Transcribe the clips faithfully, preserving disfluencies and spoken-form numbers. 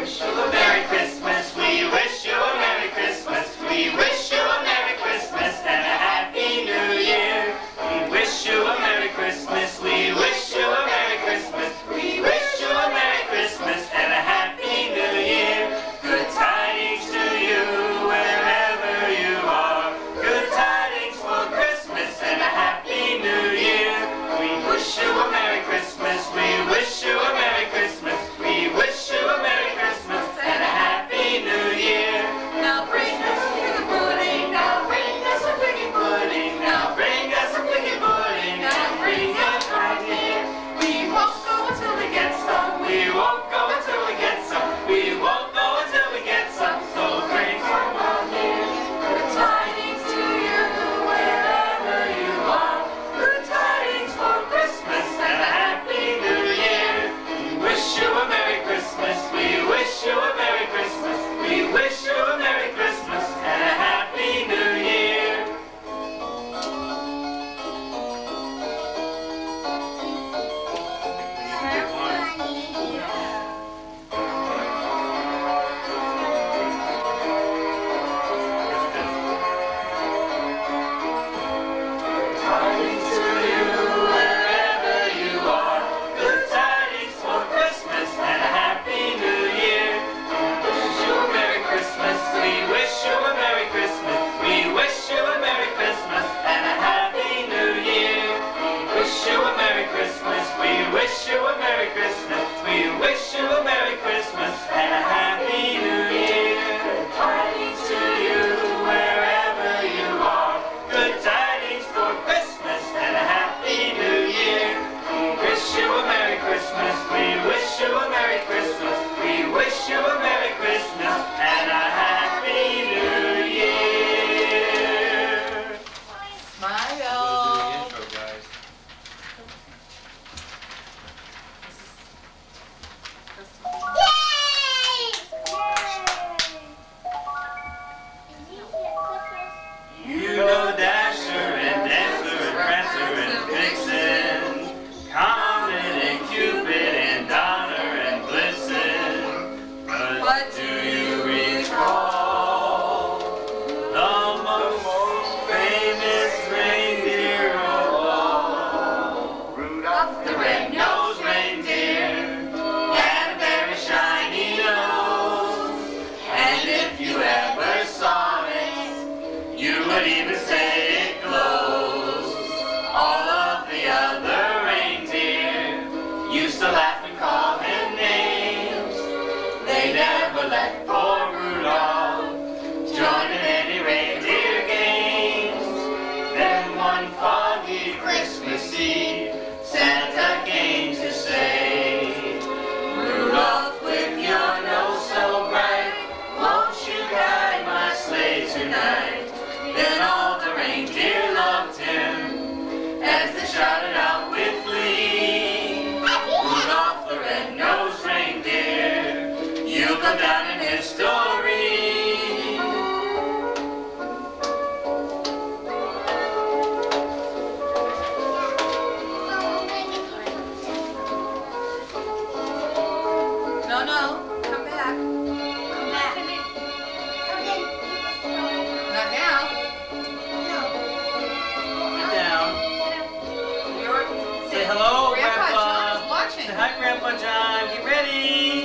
wish you a Merry Christmas. We wish you a Merry Christmas. We wish you a Merry Christmas and a Happy New Year. We wish you a Merry Christmas. We wish you a Merry Christmas. We wish you a Merry Christmas and a Happy New Year. Good tidings to you wherever you are. Good tidings for Christmas and a Happy New Year. We wish you a Merry Christmas. We wish you a Merry Christmas. We wish you a Merry Christmas and a Happy New Year. Now bring us a figgy pudding. Now bring us a figgy pudding. Now bring us a figgy pudding. Now bring us right here. We won't go until we get some. We won't go until we get some. We won't go until we get some. So bring some on here. Good tidings to you wherever you are. Good tidings for Christmas and a Happy New Year. We wish you a Merry Christmas. We wish you a Merry Christmas. We wish you a Merry Christmas and a Happy New Year. Tidings to you wherever you are. Good tidings for Christmas and a Happy New Year. We wish you a Merry Christmas. We wish you a Merry Christmas. We wish you a Merry Christmas and a Happy New Year. We wish you a Merry Christmas. We wish you a Merry Christmas. We wish you a Merry Christmas and a Happy New Year. Good tidings to you wherever you are. Good tidings for Christmas and a Happy New Year. We wish you a Merry Christmas. We wish you a Merry Christmas. We wish you a Merry Christmas and a Happy New Year. Smile. Intro, guys. You know Dasher and Dancer and Prancer and Vixen, Comet and Cupid and Donner and Blitzen. But, But do you recall the most famous reindeer of all? Rudolph the red-nosed reindeer had a very shiny nose, and if you ever saw it, you would even say it glows. All of the other reindeer used to laugh and call him names. They never let poor Rudolph join in any reindeer games. Then one foggy Christmas Eve, Santa came to say, Rudolph, with your nose so bright, won't you guide my sleigh tonight? Then all the reindeer loved him as they shouted out with glee, Rudolph the red-nosed reindeer, you'll go down in history. No, no. Come back. Come back. Not now. Sit down. You're, Say hello, Grandpa Grandpa. John is watching. Say hi, Grandpa John. Get ready.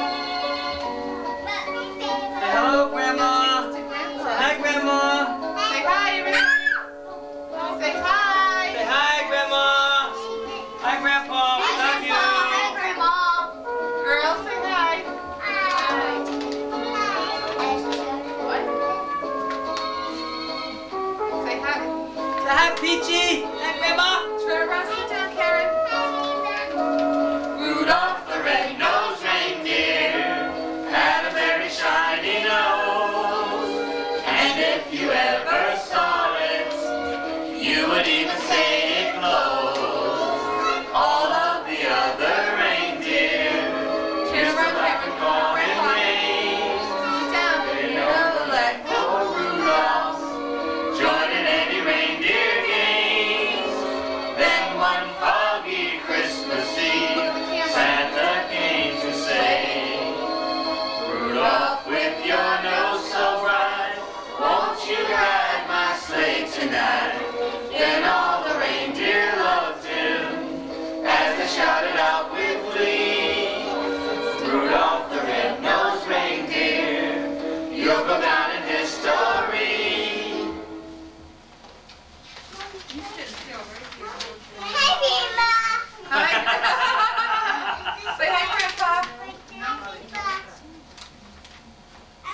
Say hello, Grandma. To Grandpa. Say hi, Grandma. Say hi, everybody. Say hi. Say hi, Grandma. Hi, Grandpa. We love you. Girls, say hi. What? Say hi. Say hi, Peachy. Hi, Grandma. Turn around, sit down, Karen. Rudolph the red-nosed reindeer had a very shiny nose, and if you ever saw it, you would even say it glows. All of the other reindeer used to laugh and call him names. Sit down. They never let poor Rudolph join in any reindeer games. Then one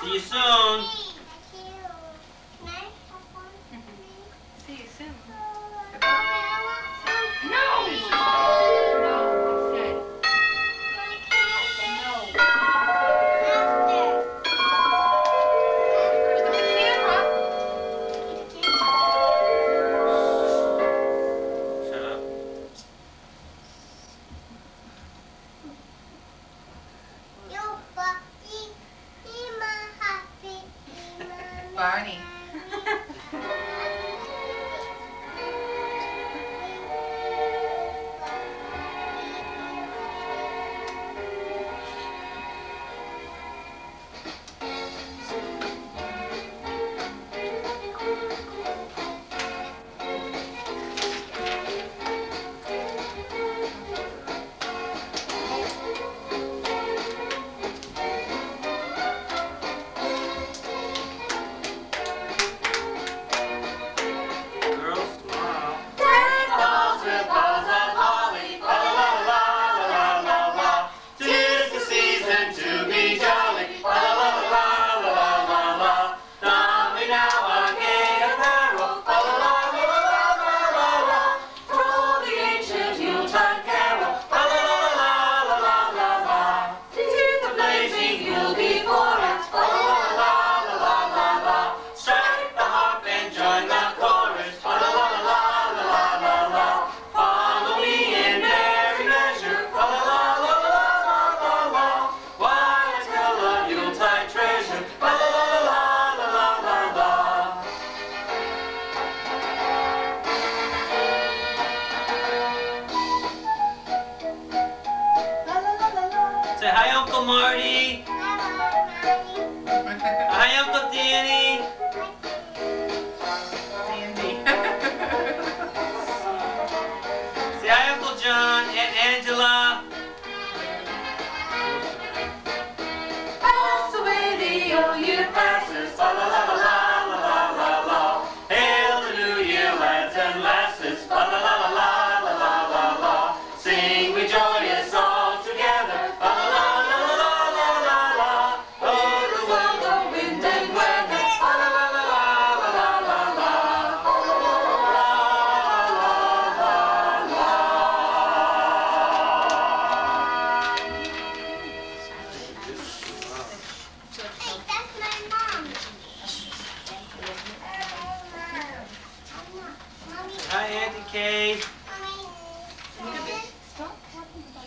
See you soon. See you soon. No! Barney. Say hi, Uncle Marty. Hi, Uncle Danny. Dandy. Say hi, Uncle John and Angela. Pass away the old year passes. La la la la la la la la. Hail the new year, lads and lasses. La la la la la la la la la. Sing we joyous all together. La la la la la la la la. Oh, the world, the wind and weather. La la la la la la la la. La la la la la Hey, that's my mom. Mommy, Hi, Auntie Kay. stop talking about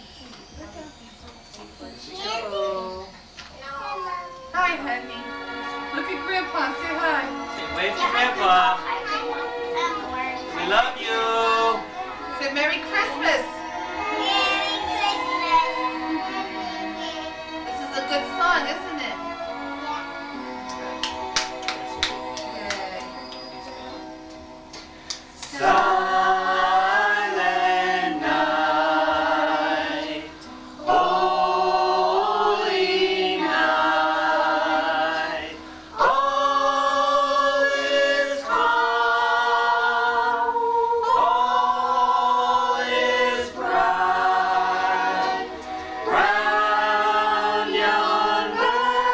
Hi, honey. Look at Grandpa. Say hi. Say wave to Grandpa. We love you. Say Merry Christmas. This is a good song, isn't it? Yay. Silent night, holy night, all is calm, all is bright, round yon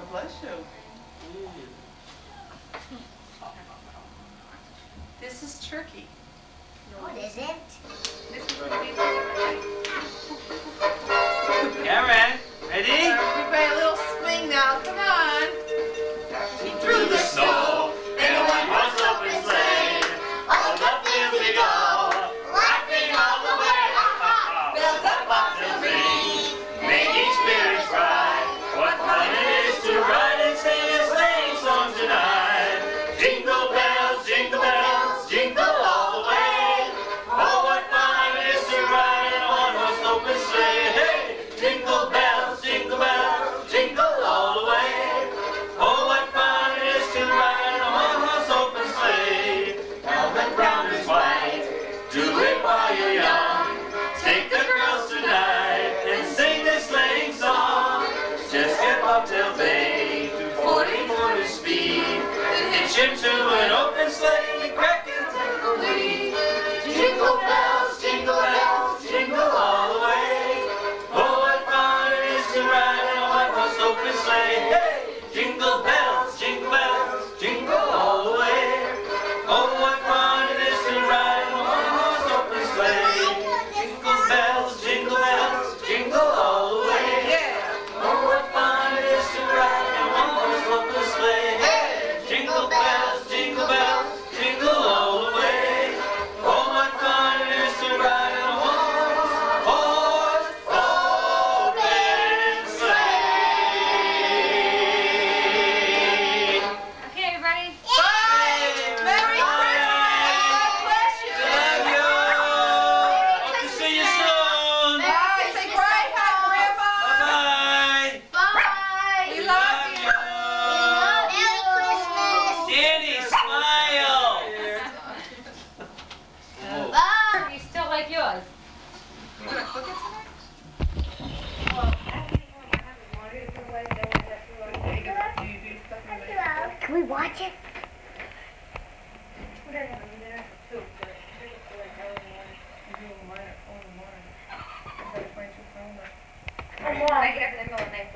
God bless you. This is turkey. What is it? This is what we like. Karen, ready? Everybody, a little swing now. Come on. Through the snow, in a one-horse open sleigh, all the fields we go, laughing all the way. Bells and boxes ring, make each spirit bright. What fun it is to ride and sing a sleighing song tonight. Jingle bells, jingle bells, jingle all the way. Oh, what fun it is to ride in a one-horse open sleigh. Hey, jingle bells, jingle bells, jingle all the way. Oh, what fun it is to ride in a one-horse open sleigh. Velvet brown is white, do it while you're young. Take the girls tonight and sing this sleighing song. Just get bobtail bay to forty-four to speed, then hitch him to an open sleigh and crack and take the lead. Jingle bells, jingle bells, jingle all the way. Oh, what fun it is to ride in a one-horse open sleigh. Hey, jingle bells, jingle bells, jingle all the way. Oh, what fun it is to ride in a one-horse open sleigh. Jingle bells, jingle bells, jingle all the way. Yeah. Oh, what fun it is to ride in a one-horse open sleigh. Hey, jingle bells, jingle bells, jingle all the way. Oh, what fun it is to ride in a one-horse open sleigh. Okay, everybody. Bye. Merry Christmas. God bless you. Love you. Hope to see you soon. Bye. Say bye, hi, Grandma. Bye-bye. Bye. We love you. Merry Christmas. Danny, smile. Bye. You still like yours? You gonna cook it tonight? Can we watch it? I get up in the middle of the night.